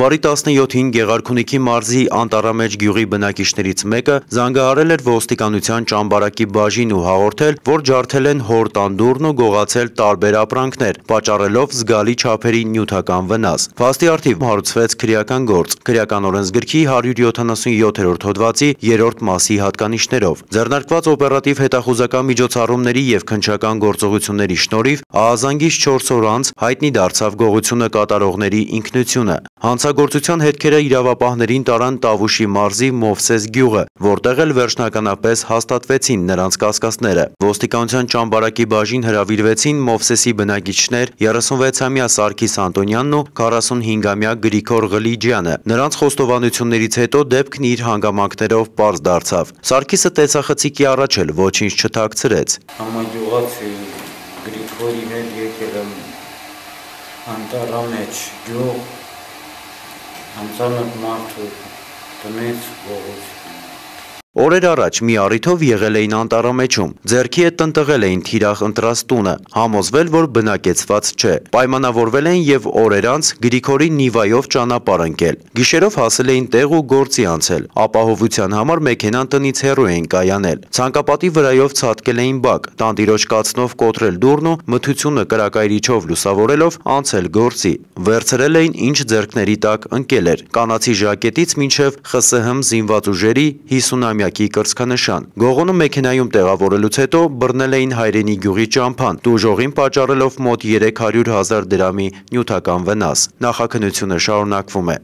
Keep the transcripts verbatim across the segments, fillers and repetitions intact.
Հունվարի տասնյոթին Գեղարքունիքի մարզի Անտառամեջ գյուղի բնակիչներից մեկը զանգահարել էր ոստիկանության ճամբարակի բաժին ու հաղորդել, որ ջարդել են հոր տանդուրն ու գողացել տարբեր ապրանքներ, պատճառելով զգալի չափերի նյութական վնաս։ Փաստի առթիվ հարուցվեց քրեական գործ, քրեական օրենսգրքի հարյուր յոթանասունյոթերորդ հոդվածի երրորդ մասի հատկանիշներով։ Ձեռնարկված օպերատիվ հետախուզական միջոցառումների եւ քննչական գործողությունների շնորհիվ ահազանգից չորս օր անց հայտնի դարձավ գողությունը կատարողների ինքնությունը։ Հանցագործության հետքերը իրավապահներին տարան Տավուշի մարզի Մովսես գյուղը, որտեղ էլ վերջնականապես հաստատվեցին նրանց կասկածները։ Ոստիկանության ճամբարակի բաժին հրավիրվեցին Մովսեսի բնակիչներ երեսունվեցամյա Սարգիս Անտոնյանն ու քառասունհինգամյա Գրիգոր Ղլիջյանը։ Նրանց խոստովանություններից հետո դեպքն իր հանգամանքներով պարզ դարձավ։ Սարգիսը տեսախցիկի առաջ էլ ոչինչ չթաքցրեց։ Համագյուղացի Գրիգորի հետ եկել եմ Անտառամեջ գյուղ, անծանոթ մարդու տնից գողություն։ Օրեր առաջ մի առիթով եղել էին Անտառամեջում, ձեռքի հետ տնտղել էին թիրախ ընտրած տունը, համոզվել, որ բնակեցված չէ։ Պայմանավորվել էին եւ օրեր անց Գրիգորի Նիվայով ճանապարհ ընկել։ Գիշերով հասել էին տեղ ու գործի անցել։ Ապահովության համար մեքենան տնից հեռու էին կայանել։ Ցանկապատի վրայով ցատկել էին բակ, տանտիրոջ կացնով կոտրել դուռն ու մթությունը կրակայրիչով լուսավորելով անցել գործի։ Վերցրել էին ինչ ձեռքների տակ ընկել էր՝ կանացի ժակետից մինչև Խ Ս Հ զինված ուժերի հիսունամյակի կրծքանշան։ Գողոնը մեքենայում տեղավորելուց հետո բռնել էին հայրենի գյուղի ճամփան, տուժողին պատճառելով մոտ երեք հարյուր հազար դրամի նյութական վնաս։ Նախաքննությունը շարունակվում է։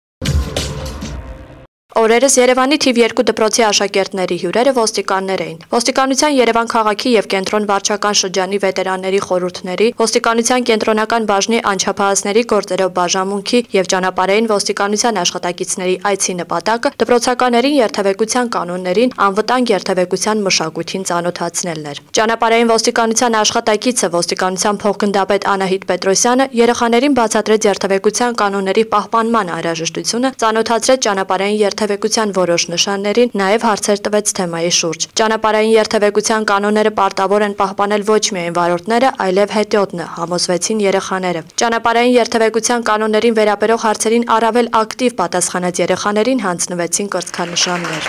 Օրերս Երևանի թիվ երկու դպրոցի աշակերտների հյուրերը ոստիկաններ էին։ Ոստիկանության Երևան քաղաքի եւ կենտրոն վարչական շրջանի վետերանների խորհուրդների, ոստիկանության կենտրոնական բաժնի անչափահասների գործերով բաժանմունքի եւ ճանապարհային ոստիկանության աշխատակիցների այցի նպատակը դպրոցականներին երթևեկության կանոններին, անվտանգ երթևեկության մշակույթին ծանոթացնելն էր։ Ճանապարհային ոստիկանության աշխատակիցը ոստիկանության փոխգնդապետ Անահիտ Պետրոսյանը երեխաներին բացատրեց երթևեկության կանոնների պահպանման անհրաժեշտությունը, ծանոթացրեց ճանապարհային երթևեկության որոշ նշաններին, նաև հարցեր տվեց թեմայի շուրջ։ Ճանապարհային երթևեկության կանոնները պարտավոր են պահպանել ոչ միայն վարորդները, այլև հետիոտնը, համոզվեցին երեխաները։ Ճանապարհային երթևեկության կանոններին վերաբերող հարցերին առավել ակտիվ պատասխանած երեխաներին հանձնվեցին կրծքանշաններ։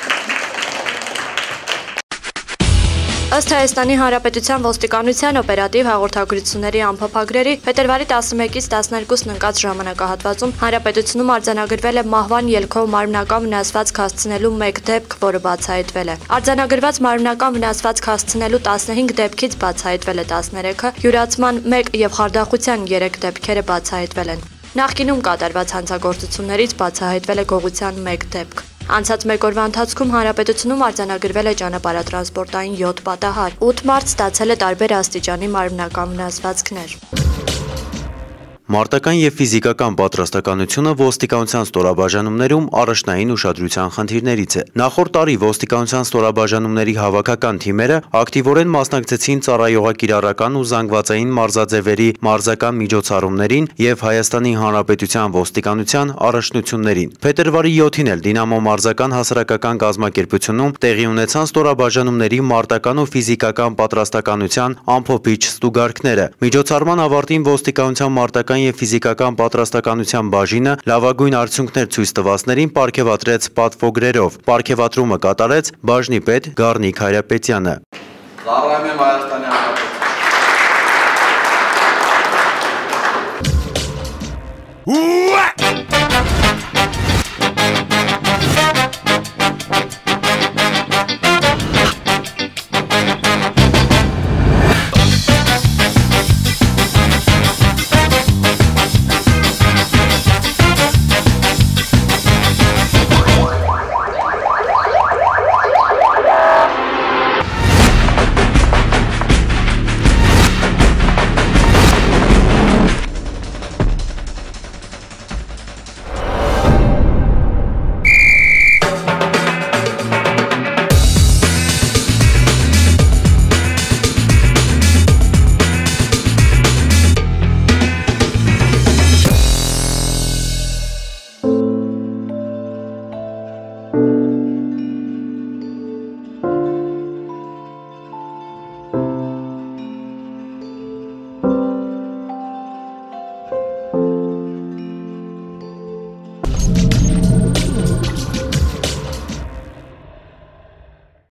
Ըստ Հայաստանի Հանրապետության ոստիկանության օպերատիվ հաղորդագրությունների ամփոփագրերի փետրվարի տասնմեկից տասներկուսն ընկած ժամանակահատվածում Հանրապետությունում արձանագրվել է մահվան ելքով մարմնական վնասվածք հասցնելու մեկ դեպք, որը բացահայտվել է։ Արձանագրված մարմնական վնասվածք հասցնելու տասնհինգ դեպքից բացահայտվել է տասներեքը, յուրացման մեկ եւ խարդախության երեք դեպքերը բացահայտվել են։ Նախկինում կատարված հանցագործություններից բացահայտվել է գողության մեկ դեպք։ Անցած մեկ օրվա ընթացքում Հանրապետությունում արձանագրվել է ճանապարհատրանսպորտային յոթ պատահար, ութ մարդ ստացել է տարբեր աստիճանի մարմնական վնասվածքներ։ Մարտական եւ ֆիզիկական պատրաստականությունը ոստիկանության ստորաբաժանումներում առաջնային ուշադրության խնդիրներից է։ Նախորդ տարի ոստիկանության ստորաբաժանումների հավաքական թիմերը ակտիվորեն մասնակցեցին ծառայողակիրառական ու զանգվածային մարզաձևերի մարզական միջոցառումներին եւ Հայաստանի Հանրապետության ոստիկանության առաջնություններին։ Փետրվարի յոթին էլ Դինամո մարզական հասարակական կազմակերպությունում տեղի ունեցան ստորաբաժանումների մարտական ու ֆիզիկական պատրաստականության ամփոփիչ ստուգարքները։ Միջոցառման ավարտին ոստիկանության մարտական եւ ֆիզիկական պատրաստականության բաժինը լավագույն արդյունքներ ցույց տվածներին պարգևատրեց պատվոգրերով։ Պարգևատրումը կատարեց բաժնի պետ Գառնիկ Հայրապետյանը։ Ծառայում եմ Հայաստանի Հանրապետության։